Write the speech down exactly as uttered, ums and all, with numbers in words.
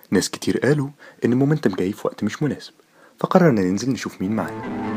ناس كتير قالوا إن المومنتم جاي في وقت مش مناسب، فقررنا ننزل نشوف مين معانا.